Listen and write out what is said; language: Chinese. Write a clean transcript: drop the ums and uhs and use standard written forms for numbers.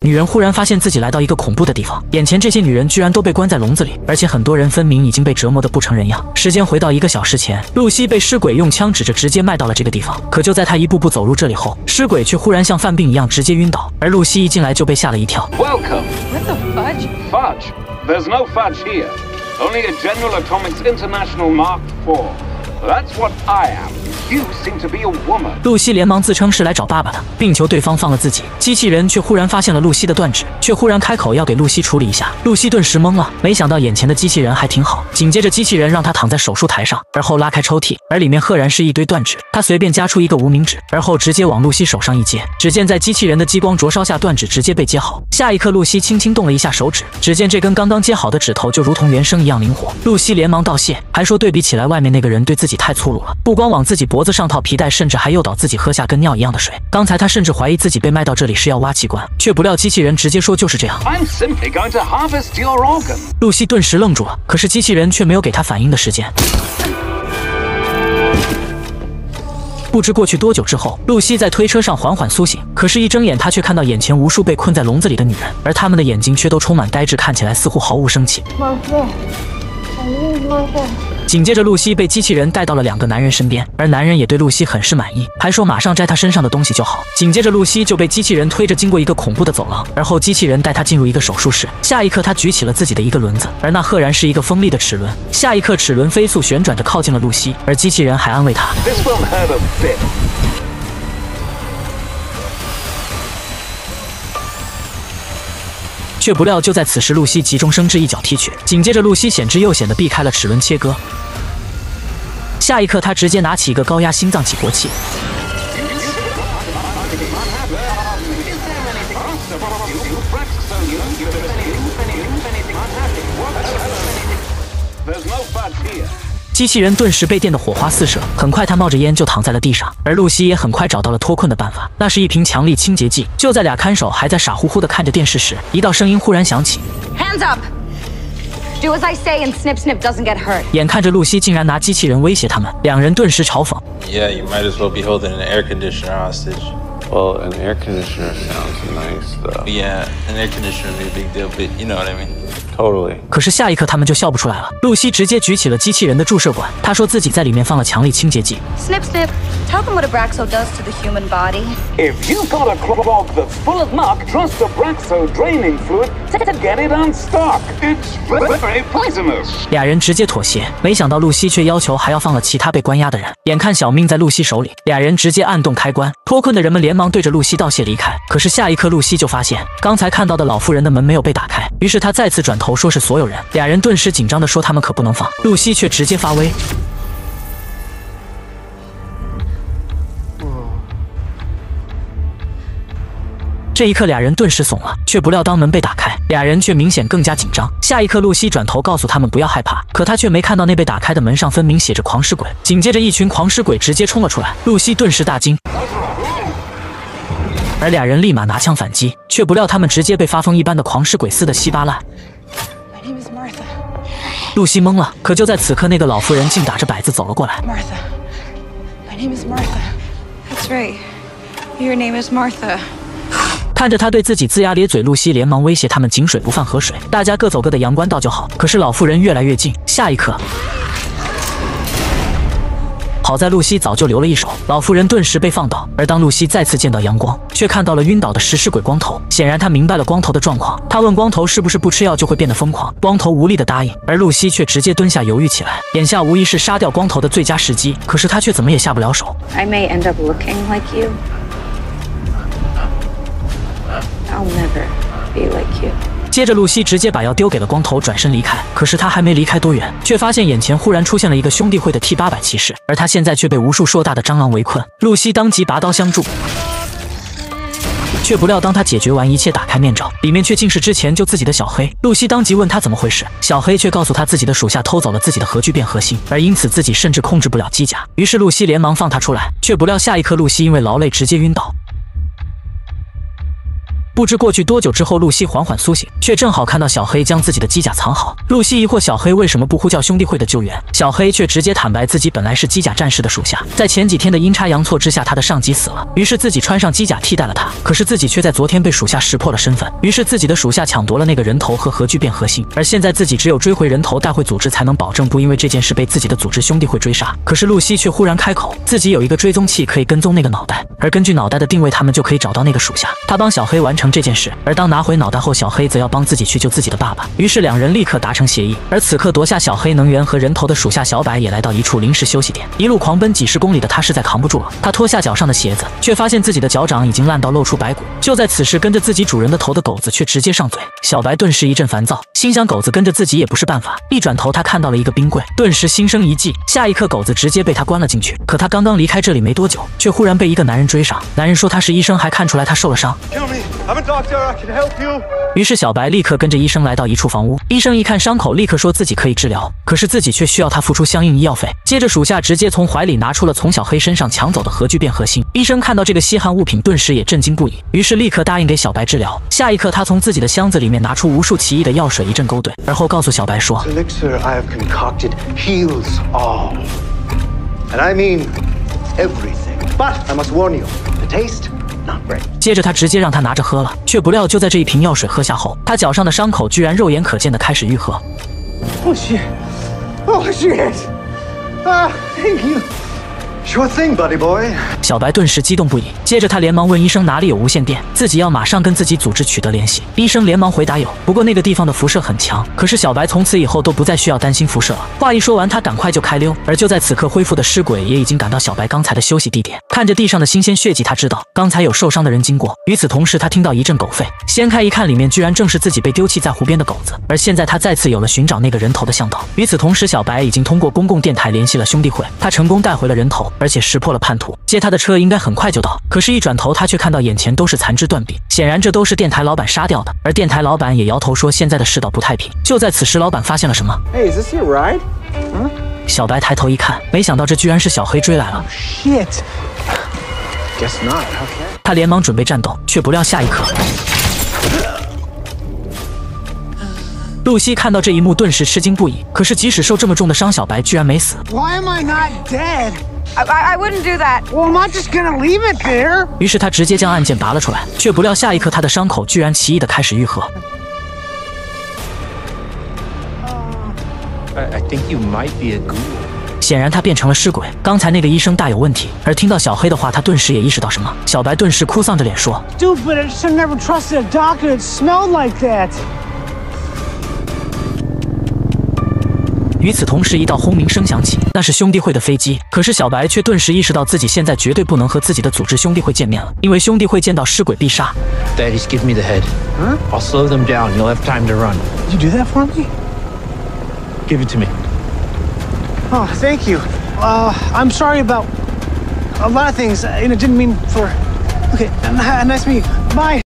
女人忽然发现自己来到一个恐怖的地方，眼前这些女人居然都被关在笼子里，而且很多人分明已经被折磨得不成人样。时间回到1个小时前，露西被尸鬼用枪指着直接卖到了这个地方。可就在她一步步走入这里后，尸鬼却忽然像犯病一样直接晕倒，而露西一进来就被吓了一跳。 Welcome. What the fudge? Fudge? There's no fudge here. Only a General Atomics International Mark IV. That's what I am. You seem to be a woman. 露西连忙自称是来找爸爸的，并求对方放了自己。机器人却忽然发现了露西的断指，却忽然开口要给露西处理一下。露西顿时懵了，没想到眼前的机器人还挺好。紧接着机器人让她躺在手术台上，而后拉开抽屉，而里面赫然是一堆断指。他随便夹出一个无名指，而后直接往露西手上一接。只见在机器人的激光灼烧下，断指直接被接好。下一刻，露西轻轻动了一下手指，只见这根刚刚接好的指头就如同原生一样灵活。露西连忙道谢，还说对比起来，外面那个人对自己太粗鲁了，不光往自己脖子上套皮带，甚至还诱导自己喝下跟尿一样的水。刚才他甚至怀疑自己被卖到这里是要挖器官，却不料机器人直接说就是这样。 I'm simply going to harvest your organ. 露西顿时愣住了，可是机器人却没有给他反应的时间。不知过去多久之后，露西在推车上缓缓苏醒，可是，一睁眼，她却看到眼前无数被困在笼子里的女人，而她们的眼睛却都充满呆滞，看起来似乎毫无生气。紧接着，露西被机器人带到了2个男人身边，而男人也对露西很是满意，还说马上摘她身上的东西就好。紧接着，露西就被机器人推着经过一个恐怖的走廊，而后机器人带她进入一个手术室。下一刻，她举起了自己的一个轮子，而那赫然是一个锋利的齿轮。下一刻，齿轮飞速旋转着靠近了露西，而机器人还安慰她。 This won't hurt a bit. 却不料就在此时，露西急中生智一脚踢去，紧接着露西险之又险地避开了齿轮切割。下一刻，她直接拿起一个高压心脏起搏器。机器人顿时被电得火花四射，很快他冒着烟就躺在了地上，而露西也很快找到了脱困的办法，那是一瓶强力清洁剂。就在俩看守还在傻乎乎地看着电视时，一道声音忽然响起 ：“Hands up! Do as I say and snip snip doesn't get hurt.” 眼看着露西竟然拿机器人威胁他们，两人顿时嘲讽 ：“Yeah, you might as well be holding an air conditioner hostage.” Well, an air conditioner sounds nice, though. Yeah, an air conditioner would be a big deal, but you know what I mean.Totally. 可是下一刻他们就笑不出来了。露西直接举起了机器人的注射管，她说自己在里面放了强力清洁剂。 Snip snip, tell them what Abraxo does to the human body. If you've got a clog that's full of muck, trust Abraxo draining fluid to get it unstuck. It's very poisonous. 俩人直接妥协，没想到露西却要求还要放了其他被关押的人。眼看小命在露西手里，俩人直接按动开关，脱困的人们连忙对着露西道谢离开。可是下一刻，露西就发现刚才看到的老妇人的门没有被打开，于是她再次转头说是所有人。俩人顿时紧张地说他们可不能放，露西却直接发威。这一刻，俩人顿时怂了，却不料当门被打开，俩人却明显更加紧张。下一刻，露西转头告诉他们不要害怕，可她却没看到那被打开的门上分明写着狂尸鬼。紧接着，一群狂尸鬼直接冲了出来，露西顿时大惊。而俩人立马拿枪反击，却不料他们直接被发疯一般的狂尸鬼撕得稀巴烂。露西懵了，可就在此刻，那个老妇人竟打着摆子走了过来。 Martha, my name is Martha. That's right. Your name is Martha. 看着他对自己龇牙咧嘴，露西连忙威胁他们井水不犯河水，大家各走各的，阳关道就好。可是老妇人越来越近，下一刻。好在露西早就留了一手，老妇人顿时被放倒。而当露西再次见到阳光，却看到了晕倒的食尸鬼光头。显然他明白了光头的状况，他问光头是不是不吃药就会变得疯狂。光头无力的答应，而露西却直接蹲下犹豫起来。眼下无疑是杀掉光头的最佳时机，可是他却怎么也下不了手。 I may end up looking like you. I'll never be like you. 接着，露西直接把药丢给了光头，转身离开。可是他还没离开多远，却发现眼前忽然出现了一个兄弟会的 T800骑士，而他现在却被无数硕大的蟑螂围困。露西当即拔刀相助，却不料当他解决完一切，打开面罩，里面却竟是之前救自己的小黑。露西当即问他怎么回事，小黑却告诉他自己的属下偷走了自己的核聚变核心，而因此自己甚至控制不了机甲。于是露西连忙放他出来，却不料下一刻露西因为劳累直接晕倒。 不知过去多久之后，露西缓缓苏醒，却正好看到小黑将自己的机甲藏好。露西疑惑小黑为什么不呼叫兄弟会的救援，小黑却直接坦白自己本来是机甲战士的属下，在前几天的阴差阳错之下，他的上级死了，于是自己穿上机甲替代了他。可是自己却在昨天被属下识破了身份，于是自己的属下抢夺了那个人头和核聚变核心，而现在自己只有追回人头带回组织，才能保证不因为这件事被自己的组织兄弟会追杀。可是露西却忽然开口，自己有一个追踪器可以跟踪那个脑袋，而根据脑袋的定位，他们就可以找到那个属下。他帮小黑完成这件事，而当拿回脑袋后，小黑则要帮自己去救自己的爸爸。于是两人立刻达成协议。而此刻夺下小黑能源和人头的属下小柏也来到一处临时休息点，一路狂奔几十公里的他实在扛不住了，他脱下脚上的鞋子，却发现自己的脚掌已经烂到露出白骨。就在此时，跟着自己主人的头的狗子却直接上嘴，小白顿时一阵烦躁，心想狗子跟着自己也不是办法。一转头，他看到了一个冰柜，顿时心生一计，下一刻狗子直接被他关了进去。可他刚刚离开这里没多久，却忽然被一个男人追上。男人说他是医生，还看出来他受了伤。于是小白立刻跟着医生来到一处房屋，医生一看伤口，立刻说自己可以治疗，可是自己却需要他付出相应医药费。接着属下直接从怀里拿出了从小黑身上抢走的核聚变核心，医生看到这个稀罕物品，顿时也震惊不已，于是立刻答应给小白治疗。下一刻，他从自己的箱子里面拿出无数奇异的药水，一阵勾兑，而后告诉小白说 elixir I have concocted heals all. And I mean everything. But I must warn you, the taste, not great. 接着他直接让他拿着喝了，却不料就在这一瓶药水喝下后，他脚上的伤口居然肉眼可见的开始愈合。 Oh shit! Oh shit! Thank you. Sure thing, buddy boy. 小白顿时激动不已，接着他连忙问医生哪里有无线电，自己要马上跟自己组织取得联系。医生连忙回答有，不过那个地方的辐射很强。可是小白从此以后都不再需要担心辐射了。话一说完，他赶快就开溜。而就在此刻，恢复的尸鬼也已经赶到小白刚才的休息地点，看着地上的新鲜血迹，他知道刚才有受伤的人经过。与此同时，他听到一阵狗吠，掀开一看，里面居然正是自己被丢弃在湖边的狗子。而现在他再次有了寻找那个人头的向导。与此同时，小白已经通过公共电台联系了兄弟会，他成功带回了人头，而且识破了叛徒。接他的车应该很快就到，可是一转头，他却看到眼前都是残肢断臂，显然这都是电台老板杀掉的。而电台老板也摇头说现在的世道不太平。就在此时，老板发现了什么？ Hey, is this your ride? 小白抬头一看，没想到这居然是小黑追来了。 Shit. Guess not. Okay. 他连忙准备战斗，却不料下一刻，露西看到这一幕，顿时吃惊不已。可是即使受这么重的伤，小白居然没死。 Why am I not dead? I wouldn't do that. Well, I'm not just gonna leave it there. 于是他直接将按键拔了出来，却不料下一刻他的伤口居然奇异的开始愈合。 I think you might be a ghoul. 显然他变成了尸鬼。刚才那个医生大有问题。而听到小黑的话，他顿时也意识到什么。小白顿时哭丧着脸说 Stupid, I should never trusted a doctor that smelled like that. 与此同时，一道轰鸣声响起，那是兄弟会的飞机。可是小白却顿时意识到自己现在绝对不能和自己的组织兄弟会见面了，因为兄弟会见到尸鬼必杀。 Daddy's give me the head. Huh? I'll slow them down. You'll have time to run. Did you do that for me? Give it to me. Oh, thank you. I'm sorry about a lot of things. Didn't mean for... Okay, nice to meet you. Bye.